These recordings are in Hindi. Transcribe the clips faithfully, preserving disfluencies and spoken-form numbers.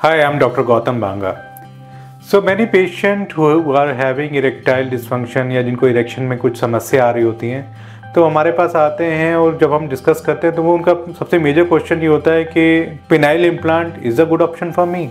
Hi, I'm Doctor Gautam Banga. So many patients who are having erectile dysfunction या जिनको इरेक्शन में कुछ समस्या आ रही होती हैं तो हमारे पास आते हैं और जब हम डिस्कस करते हैं तो वो उनका सबसे मेजर क्वेश्चन ये होता है कि penile implant is a good option for me.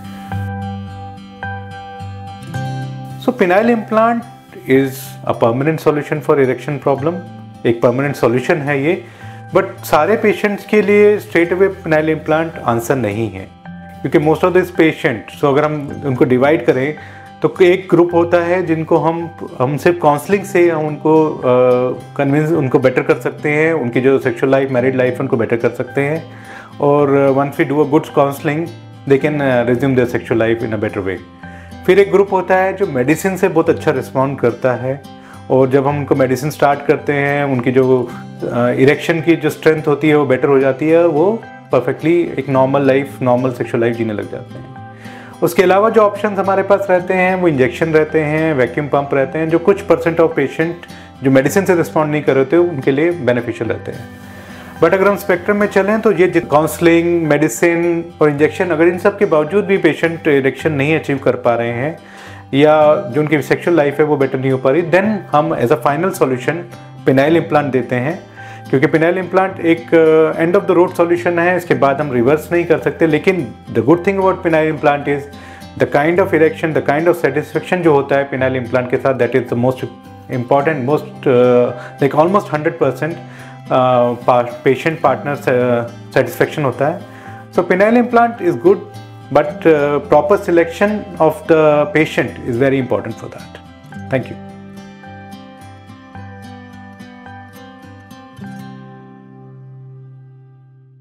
So penile implant is a permanent solution for erection problem. एक परमानेंट सॉल्यूशन है ये, बट सारे पेशेंट्स के लिए straight away penile implant answer नहीं है, क्योंकि most of this patient so अगर हम उनको डिवाइड करें तो एक ग्रुप होता है जिनको हम हम सिर्फ काउंसलिंग से हम उनको कन्विंस uh, उनको बेटर कर सकते हैं, उनकी जो सेक्सुअल लाइफ मैरिड लाइफ उनको बेटर कर सकते हैं, और once we do a good counselling they can resume their sexual life in a better way. फिर एक ग्रुप होता है जो मेडिसिन से बहुत अच्छा रिस्पॉन्ड करता है, और जब हम उनको मेडिसिन स्टार्ट करते हैं उनकी जो इरेक्शन uh, की जो स्ट्रेंथ होती है वो बेटर हो जाती है, वो परफेक्टली एक normal life normal sexual life जीने लग जाते हैं. उसके अलावा जो ऑप्शंस हमारे पास रहते हैं वो इंजेक्शन रहते हैं, वैक्यूम पंप रहते हैं, जो कुछ परसेंट ऑफ पेशेंट जो मेडिसिन से रिस्पॉन्ड नहीं कर रहे थे उनके लिए बेनिफिशियल रहते हैं. बट अगर हम स्पेक्ट्रम में चलें तो ये काउंसलिंग, मेडिसिन और इंजेक्शन, अगर इन सब के बावजूद भी पेशेंट इरेक्शन नहीं अचीव कर पा रहे हैं या जो उनकी सेक्सुअल लाइफ है वो बेटर नहीं हो पा रही, देन हम as a final solution penile implant देते हैं, क्योंकि पेनाइल इम्प्लांट एक end of the road solution है. इसके बाद हम रिवर्स नहीं कर सकते. लेकिन the good thing about penile implant is the kind of erection, the kind of satisfaction जो होता है पेनाइल इम्प्लांट के साथ, that is the most important, most like almost hundred percent patient partner satisfaction होता है. So penile implant is good, but proper selection of the patient is very important for that. Thank you.